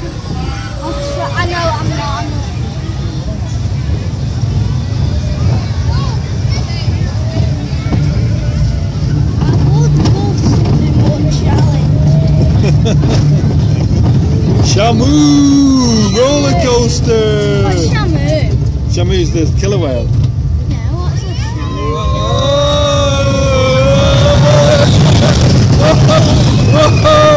I know, I'm not. I would love to do more challenge. Shamu roller coaster. What's Shamu? Shamu is the killer whale. Yeah, what's a Shamu? Oh!